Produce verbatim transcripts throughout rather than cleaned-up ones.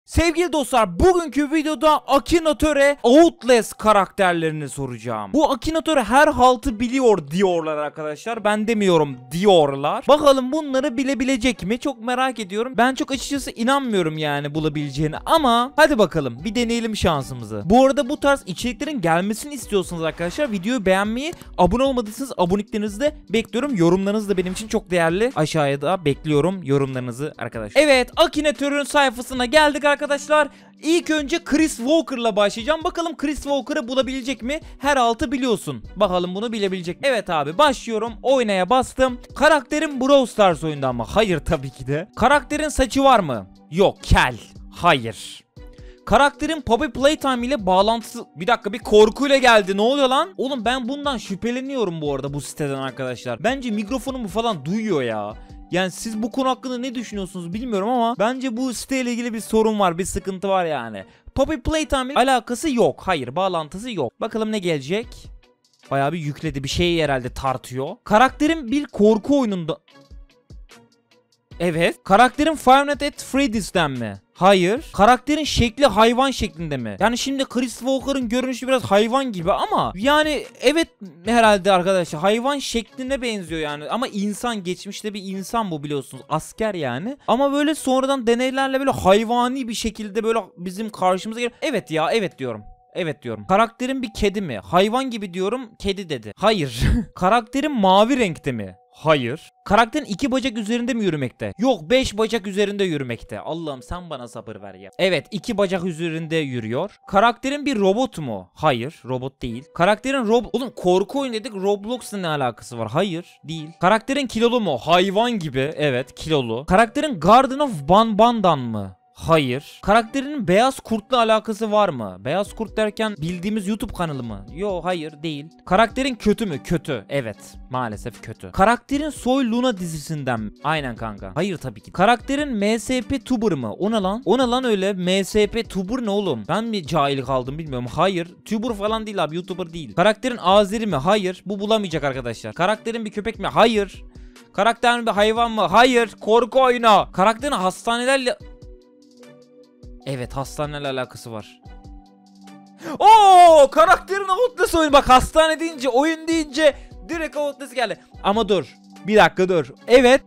Sevgili dostlar, bugünkü videoda Akinator'a Outlast karakterlerini soracağım. Bu Akinator her haltı biliyor diyorlar arkadaşlar. Ben demiyorum diyorlar. Bakalım bunları bilebilecek mi? Çok merak ediyorum. Ben çok açıkçası inanmıyorum yani bulabileceğini. Ama hadi bakalım bir deneyelim şansımızı. Bu arada bu tarz içeriklerin gelmesini istiyorsanız arkadaşlar videoyu beğenmeyi, abone olmadıysanız aboneliklerinizi de bekliyorum. Yorumlarınız da benim için çok değerli. Aşağıya da bekliyorum yorumlarınızı arkadaşlar. Evet, Akinator'un sayfasına geldik arkadaşlar. Arkadaşlar ilk önce Chris Walker'la başlayacağım. Bakalım Chris Walker'ı bulabilecek mi? Her altı biliyorsun. Bakalım bunu bilebilecek mi? Evet abi, başlıyorum. Oynaya bastım. Karakterin Brawl Stars oyunda mı? Hayır tabii ki de. Karakterin saçı var mı? Yok. Kel. Hayır. Karakterin Poppy Playtime ile bağlantısı... Bir dakika, bir korkuyla geldi. Ne oluyor lan? Oğlum ben bundan şüpheleniyorum bu arada, bu siteden arkadaşlar. Bence mikrofonumu falan duyuyor ya. Yani siz bu konu hakkında ne düşünüyorsunuz bilmiyorum ama bence bu siteyle ilgili bir sorun var, bir sıkıntı var yani. Poppy Playtime ile alakası yok. Hayır, bağlantısı yok. Bakalım ne gelecek? Bayağı bir yükledi, bir şeyi herhalde tartıyor. Karakterin bir korku oyununda... Evet. Karakterin Five Nights at Freddy's'ten mi? Hayır. Karakterin şekli hayvan şeklinde mi? Yani şimdi Chris Walker'ın görünüşü biraz hayvan gibi ama yani evet herhalde arkadaşlar, hayvan şekline benziyor yani. Ama insan, geçmişte bir insan bu, biliyorsunuz. Asker yani. Ama böyle sonradan deneylerle böyle hayvani bir şekilde böyle bizim karşımıza geliyor. Evet ya, evet diyorum. Evet diyorum. Karakterin bir kedi mi? Hayvan gibi diyorum. Kedi dedi. Hayır. Karakterin mavi renkte mi? Hayır. Karakterin iki bacak üzerinde mi yürümekte? Yok, beş bacak üzerinde yürümekte. Allah'ım sen bana sabır ver ya. Evet, iki bacak üzerinde yürüyor. Karakterin bir robot mu? Hayır, robot değil. Karakterin rob... Oğlum korku oyunu dedik, Roblox'la ne alakası var? Hayır, değil. Karakterin kilolu mu? Hayvan gibi. Evet, kilolu. Karakterin Garden of Banban'dan mı? Hayır. Karakterinin beyaz kurtla alakası var mı? Beyaz kurt derken bildiğimiz YouTube kanalı mı? Yo, hayır değil. Karakterin kötü mü? Kötü. Evet. Maalesef kötü. Karakterin Soy Luna dizisinden mi? Aynen kanka. Hayır tabii ki. Karakterin M S P Tuber mı? O ne lan? O ne lan öyle? M S P Tuber ne oğlum? Ben mi cahil kaldım bilmiyorum. Hayır. Tuber falan değil abi. YouTuber değil. Karakterin Azeri mi? Hayır. Bu bulamayacak arkadaşlar. Karakterin bir köpek mi? Hayır. Karakterin bir hayvan mı? Hayır. Korku oyunu. Karakterin hastanelerle... Evet, hastaneyle alakası var. Oo, karakterin Outlast oyunu. Bak, hastane deyince, oyun deyince direkt Outlast geldi. Ama dur. Bir dakika dur. Evet.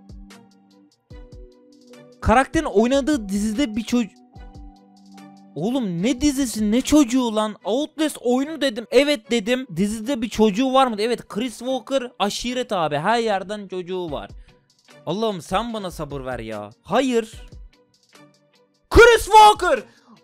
Karakterin oynadığı dizide bir çocuk... Oğlum ne dizisi, ne çocuğu lan? Outlast oyunu dedim. Evet dedim. Dizide bir çocuğu var mı? Evet, Chris Walker aşiret abi. Her yerden çocuğu var. Allah'ım sen bana sabır ver ya. Hayır. Chris Walker!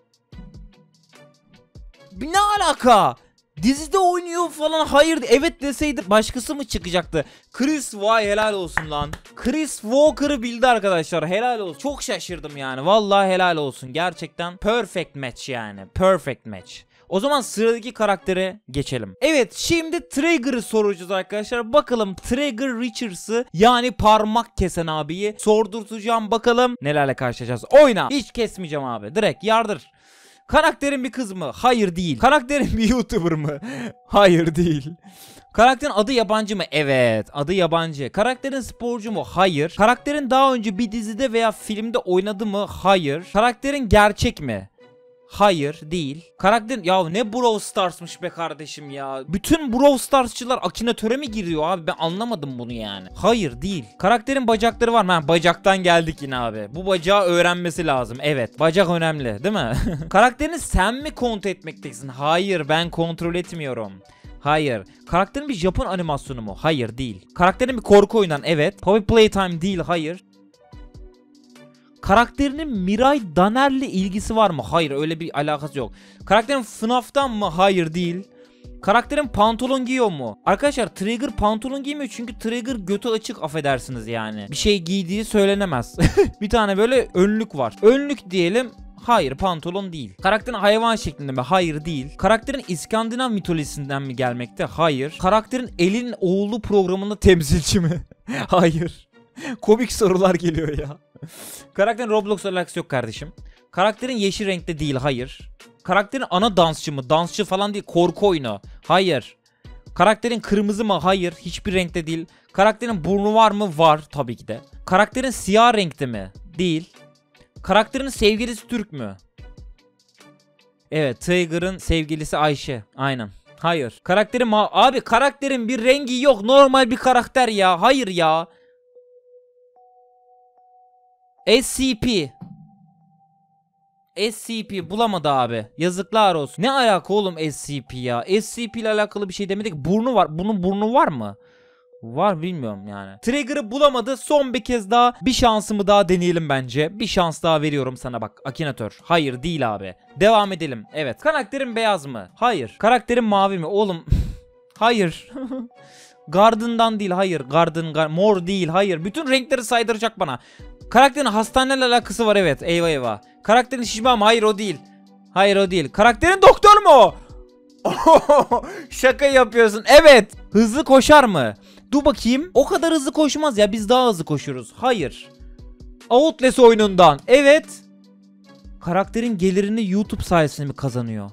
Ne alaka? Dizide oynuyor falan, hayır evet deseydi başkası mı çıkacaktı? Chris, vay helal olsun lan. Chris Walker'ı bildi arkadaşlar, helal olsun. Çok şaşırdım yani, vallahi helal olsun. Gerçekten perfect match yani, perfect match. O zaman sıradaki karaktere geçelim. Evet, şimdi Trigger'ı soracağız arkadaşlar. Bakalım Trigger Richards'ı, yani parmak kesen abiyi sordurtacağım. Bakalım nelerle karşılaşacağız. Oyna. Hiç kesmeyeceğim abi. Direkt yardır. Karakterin bir kız mı? Hayır değil. Karakterin bir YouTuber mı? Hayır değil. Karakterin adı yabancı mı? Evet, adı yabancı. Karakterin sporcu mu? Hayır. Karakterin daha önce bir dizide veya filmde oynadı mı? Hayır. Karakterin gerçek mi? Hayır değil. Karakterin... Ya ne Brawl Stars'mış be kardeşim ya. Bütün Brawl Stars'çılar Akinator'a mi giriyor abi? Ben anlamadım bunu yani. Hayır değil. Karakterin bacakları var mı? Ha, bacaktan geldik yine abi. Bu bacağı öğrenmesi lazım. Evet. Bacak önemli değil mi? Karakterini sen mi kontrol etmektesin? Hayır, ben kontrol etmiyorum. Hayır. Karakterin bir Japon animasyonu mu? Hayır değil. Karakterin bir korku oyundan? Evet. Poppy Playtime değil. Hayır. Karakterinin Miray Daner'le ilgisi var mı? Hayır, öyle bir alakası yok. Karakterin F NAF'tan mı? Hayır değil. Karakterin pantolon giyiyor mu? Arkadaşlar Trigger pantolon giymiyor çünkü Trigger götü açık, affedersiniz yani. Bir şey giydiği söylenemez. Bir tane böyle önlük var. Önlük diyelim. Hayır, pantolon değil. Karakterin hayvan şeklinde mi? Hayır değil. Karakterin İskandinav mitolojisinden mi gelmekte? Hayır. Karakterin Elin Oğlu programında temsilci mi? Hayır. Komik sorular geliyor ya. Karakterin Roblox'la alakası yok kardeşim. Karakterin yeşil renkte değil. Hayır. Karakterin ana dansçı mı? Dansçı falan değil. Korku oyunu. Hayır. Karakterin kırmızı mı? Hayır. Hiçbir renkte değil. Karakterin burnu var mı? Var. Tabii ki de. Karakterin siyah renkte mi? Değil. Karakterin sevgilisi Türk mü? Evet, Trigger'ın sevgilisi Ayşe. Aynen. Hayır. Karakterin ma abi karakterin bir rengi yok. Normal bir karakter ya. Hayır ya. S C P. S C P bulamadı abi. Yazıklar olsun. Ne alaka oğlum S C P ya? S C P ile alakalı bir şey demedik. Burnu var. Bunun burnu var mı? Var bilmiyorum yani. Trigger'ı bulamadı. Son bir kez daha bir şansımı daha deneyelim bence. Bir şans daha veriyorum sana bak. Akinator. Hayır değil abi. Devam edelim. Evet. Karakterin beyaz mı? Hayır. Karakterin mavi mi? Oğlum. Hayır. Garden'dan değil. Hayır. Garden, gar mor değil. Hayır. Bütün renkleri saydıracak bana. Karakterin hastaneyle alakası var evet. Eyvah eyvah. Karakterin şişman mı? Hayır o değil. Hayır o değil. Karakterin doktor mu o? Şaka yapıyorsun. Evet. Hızlı koşar mı? Dur bakayım. O kadar hızlı koşmaz ya. Biz daha hızlı koşuyoruz. Hayır. Outlast oyunundan. Evet. Karakterin gelirini YouTube sayesinde mi kazanıyor?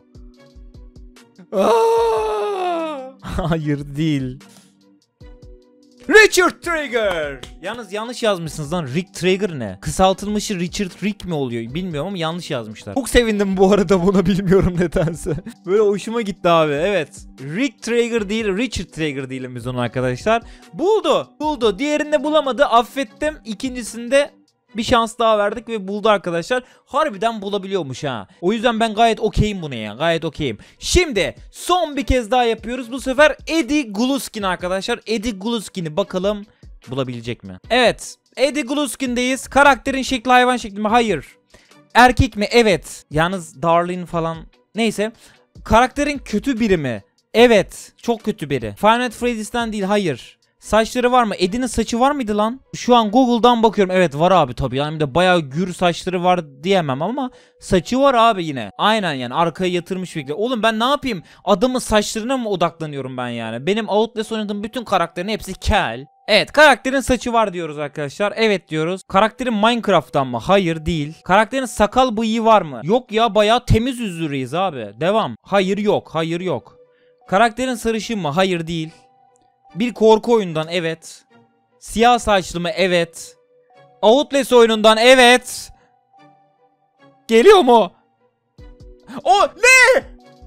Hayır değil. Richard Trigger. Yalnız yanlış yazmışsınız lan. Rick Trigger ne? Kısaltılmışı Richard Rick mi oluyor? Bilmiyorum ama yanlış yazmışlar. Çok sevindim bu arada buna, bilmiyorum nedense. Böyle hoşuma gitti abi. Evet. Rick Trigger değil, Richard Trigger değilim biz onu arkadaşlar. Buldu. Buldu. Diğerini de bulamadı. Affettim. İkincisinde bir şans daha verdik ve buldu arkadaşlar. Harbiden bulabiliyormuş ha. O yüzden ben gayet okeyim buna ya. Gayet okeyim. Şimdi son bir kez daha yapıyoruz. Bu sefer Eddie Gluskin arkadaşlar. Eddie Gluskin'i bakalım bulabilecek mi? Evet. Eddie Gluskin'deyiz. Karakterin şekli hayvan şekli mi? Hayır. Erkek mi? Evet. Yalnız Darlene falan. Neyse. Karakterin kötü biri mi? Evet. Çok kötü biri. Five Nights at Freddy's'ten değil. Hayır. Saçları var mı? Eddie'nin saçı var mıydı lan? Şu an Google'dan bakıyorum. Evet var abi tabii. Yani de bayağı gür saçları var diyemem ama saçı var abi yine. Aynen yani arkaya yatırmış bir. Oğlum ben ne yapayım? Adamın saçlarına mı odaklanıyorum ben yani? Benim Outlast oynadığım bütün karakterin hepsi kel. Evet, karakterin saçı var diyoruz arkadaşlar. Evet diyoruz. Karakterin Minecraft'tan mı? Hayır değil. Karakterin sakal bıyığı var mı? Yok ya, bayağı temiz yüzlüyüz abi. Devam. Hayır yok. Hayır yok. Karakterin sarışın mı? Hayır değil. Bir korku oyundan evet. Siyah saçlı mı? Evet. Outlast oyunundan evet. Geliyor mu? O ne?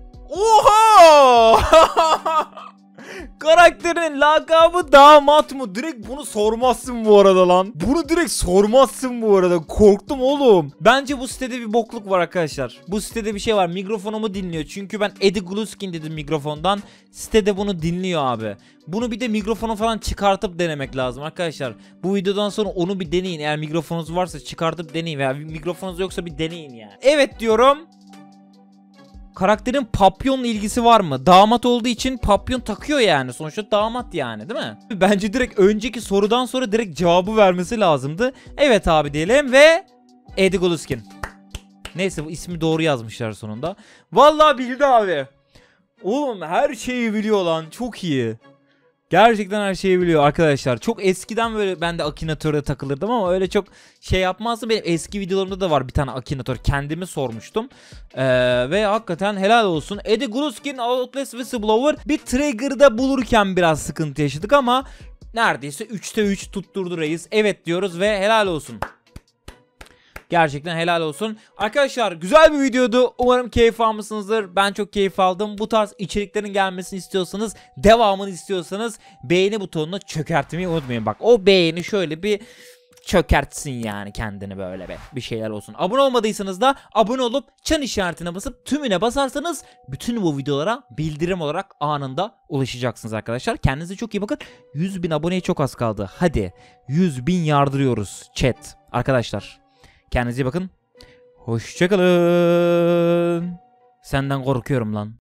Oha! Karakterin lakabı damat mı? Direkt bunu sormazsın bu arada lan. Bunu direkt sormazsın bu arada. Korktum oğlum. Bence bu sitede bir bokluk var arkadaşlar. Bu sitede bir şey var. Mikrofonumu dinliyor. Çünkü ben Eddie Gluskin dedim mikrofondan. Sitede bunu dinliyor abi. Bunu bir de mikrofonu falan çıkartıp denemek lazım arkadaşlar. Bu videodan sonra onu bir deneyin. Eğer mikrofonunuz varsa çıkartıp deneyin. Veya mikrofonunuz yoksa bir deneyin yani. Evet diyorum. Karakterin papyonla ilgisi var mı? Damat olduğu için papyon takıyor yani. Sonuçta damat yani, değil mi? Bence direkt önceki sorudan sonra direkt cevabı vermesi lazımdı. Evet abi diyelim ve Eddie Gluskin. Neyse bu ismi doğru yazmışlar sonunda. Vallahi bildi abi. Oğlum her şeyi biliyor lan. Çok iyi. Gerçekten her şeyi biliyor arkadaşlar. Çok eskiden böyle ben de Akinator'a takılırdım ama öyle çok şey yapmazdım. Benim eski videolarımda da var bir tane Akinator. Kendimi sormuştum. Ee, ve hakikaten helal olsun. Eddie Gluskin, Outlast Whistleblower. Bir Trigger'da bulurken biraz sıkıntı yaşadık ama neredeyse üçte üç tutturdu reis. Evet diyoruz ve helal olsun. Gerçekten helal olsun. Arkadaşlar güzel bir videoydu. Umarım keyif almışsınızdır. Ben çok keyif aldım. Bu tarz içeriklerin gelmesini istiyorsanız, devamını istiyorsanız beğeni butonuna çökertmeyi unutmayın. Bak o beğeni şöyle bir çökertsin yani kendini böyle be. Bir şeyler olsun. Abone olmadıysanız da abone olup çan işaretine basıp tümüne basarsanız bütün bu videolara bildirim olarak anında ulaşacaksınız arkadaşlar. Kendinize çok iyi bakın. yüz bin aboneye çok az kaldı. Hadi yüz bin yardırıyoruz chat. Arkadaşlar kendinize iyi bakın. Hoşçakalın. Senden korkuyorum lan.